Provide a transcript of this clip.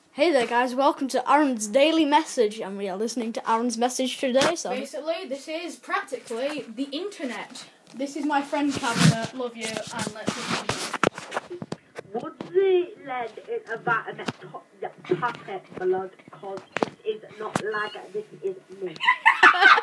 Hey there guys, welcome to Aaron's Daily Message, and we are listening to Aaron's message today, so... Basically, this is practically the internet. This is my friend Cabinet, love you, and let's listen to it. WUDSI lead in a vat of packet blood, cause this is not lag, this is me.